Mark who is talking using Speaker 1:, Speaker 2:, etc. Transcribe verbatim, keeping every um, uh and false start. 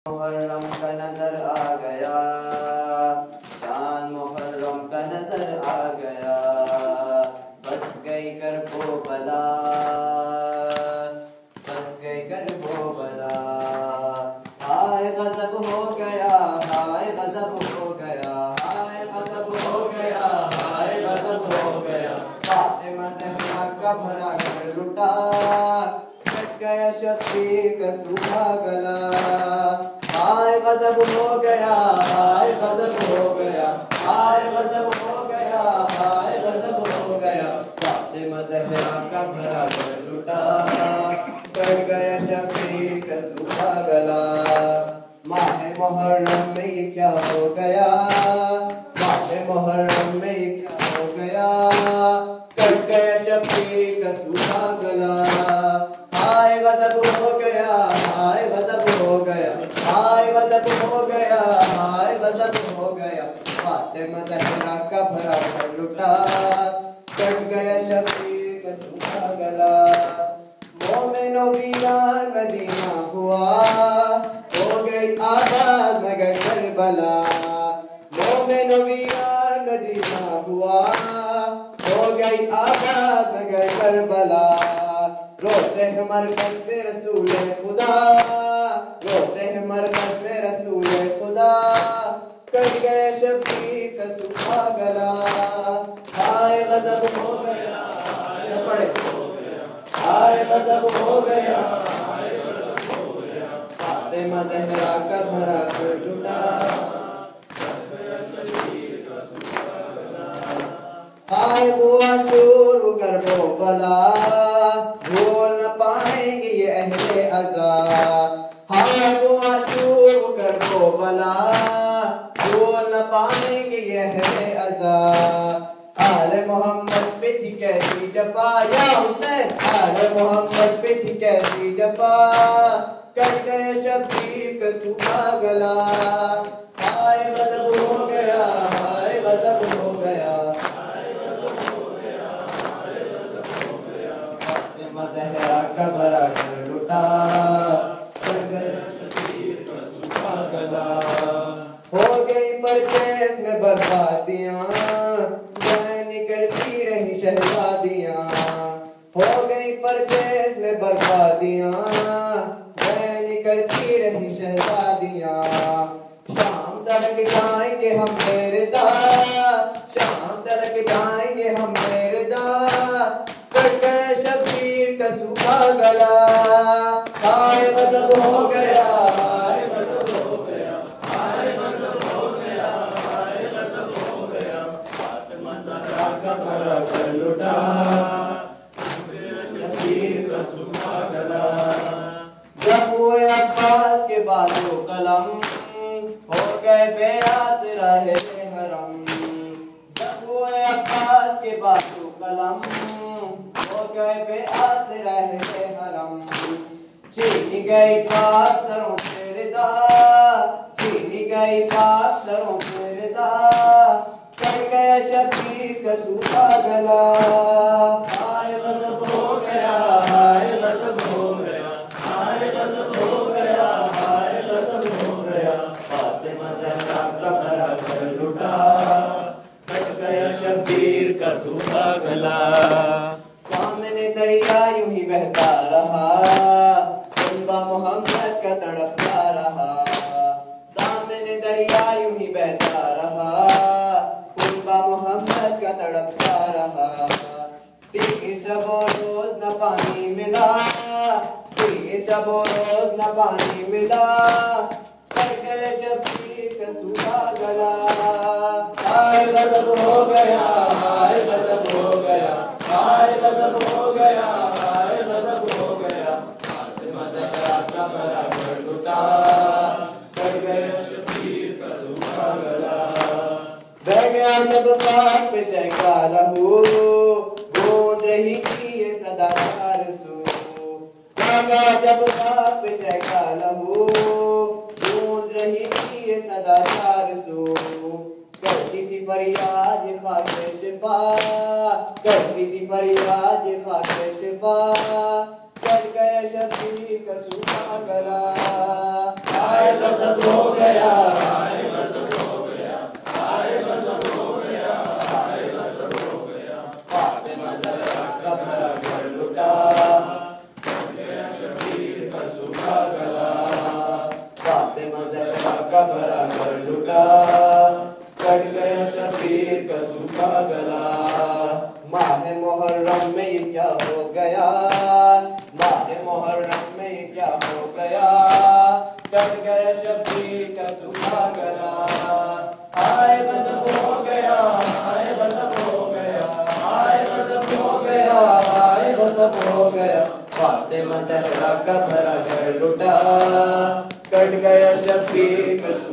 Speaker 1: मुहर्रम का नजर आ गया, चांद मुहर्रम का नजर आ गया, बस गई कर वो बला, बस गई कर वो बला। हाय गजब हो गया, हाय गजब हो गया, हाय गजब हो गया, हाय गजब हो गया। फातिमा ज़हरा का भरा घर लुटा, कट गया शब्बीर का सूखा गला। हाय गजब हो गया, हाय गजब हो गया, हाय गजब हो गया, हाय गजब हो गया। फातिमा ज़हरा का भरा घर लुटा, कट गया शब्बीर का सूखा गला। माह मुहर्रम में ये क्या हो गया, माह मुहर्रम में ये क्या हो गया, कट गया शब्बीर का सूखा गला। हाय गजब हो गया, हाय गजब हो गया, हाय गजब हो गया, हाय गजब हो गया। फातिमा ज़हरा का भरा घर लुटा, कट गया शब्बीर का सूखा गला। मोमिनो वीरान मदीना हुआ, हो गई आबाद मगर करबला। मोमिनो वीरान मदीना हुआ, हो गई आबाद मगर करबला। रोते हैं मरकत में रसूले खुदा, रोते हैं मरकत में रसूले खुदा, कट गए शब्बीर का सूखा गला। हाय गजब हो गया, सब पढ़े, हाय गजब हो गया, फातिमा ज़हरा का भरा घर लुटा, हाय वो आशूर कर वो बला, भूल न पाएंगे ये अहले अज़ा। हाय वो आशूर कर वो बला, भूल न पाएंगे ये अहले अज़ा। आले मोहम्मद पे थी कैसी जफा, या हुसैन आले मोहम्मद पे थी कैसी जफा, कट गए शब्बीर का सूखा गला। हाय गजब हो गया, हाय गजब हो गया, हाय गजब हो गया, हाय गजब हो गया। फातिमा ज़हरा का भरा घर लुटा, कट गया शब्बीर का सूखा गला। हो गई परदेस में बर्बादियां, निकलती रही शहजादियां। हो गई परदेस में बर्बादियां, निकलती रही शहजादियां। शाम तक जाएंगे हम मेरदा, शाम तक जाएंगे हम मेरदा, कट गए शब्बीर का सूखा गला। हाय गजब हो गया, हाय गजब हो गया, हाय गजब हो गया, हाय गजब हो गया। फातिमा ज़हरा का भरा घर लुटा, शब्बीर का सूखा गला। जब हुए अब्बास के बाजो कलम, हो गए बेआस रहे हरम। जब हुए अब्बास के बाजो कलम, हो गए बेआस रहे हरम। छीनी गई पाक सरों से रिदा, छीनी गई पाक सरों से रिदा, कट गया शब्बीर का सूखा गला। हाय गजब हो गया, हाय गजब हो गया, हाय गजब हो गया, हाय गजब हो गया। फातिमा ज़हरा का भरा घर लुटा, कट गया शब्बीर का सूखा गला। सामने दरिया यूं ही बहता रहा, कुंबा मोहम्मद का तड़पता रहा। सामने दरिया यूं ही बहता रहा, कुंबा मोहम्मद का तड़पता रहा। तीन शबो रोज न पानी मिला, तीन शबो रोज न पानी मिला, कट गए शब्बीर का सूखा गला। हाय गजब हो गया, हाय गजब हो गया, हाय गजब हो गया, हाय गजब हो गया। फातिमा ज़हरा का भरा घर लुटा, कट गए शब्बीर का सूखा गला। बह गया जब पाक पे शहका लहू, गूंज रही थी ये सदा रसू। बह गया जब पाक पे शहका लहू, गूंज रही थी ये सदा रसू। करती थी फरियाद खाके शिफा, करती थी फरियाद खाके शिफा, कट गया शब्बीर का सूखा गला। हाय बस हो गया,
Speaker 2: हाय बस हो गया, हाय बस हो गया, हाय बस हो गया।
Speaker 1: फातिमा ज़हरा का भरा घर लुटा,
Speaker 2: कट गया शबीर का सूखा
Speaker 1: गला। फातिमा ज़हरा का भरा घर लुटा, कट गया शबीर का सूखा गला। माह मुहर्रम में ये क्या हो गया, माह मुहर्रम में ये क्या हो गया, कट गया शबीर का सूखा गला। हाय गज़ब हो गया, हाय गज़ब हो गया, हाय गज़ब हो गया, हाय गज़ब हो गया। फातिमा ज़हरा का भरा घर लुटा, कट गया शबीर का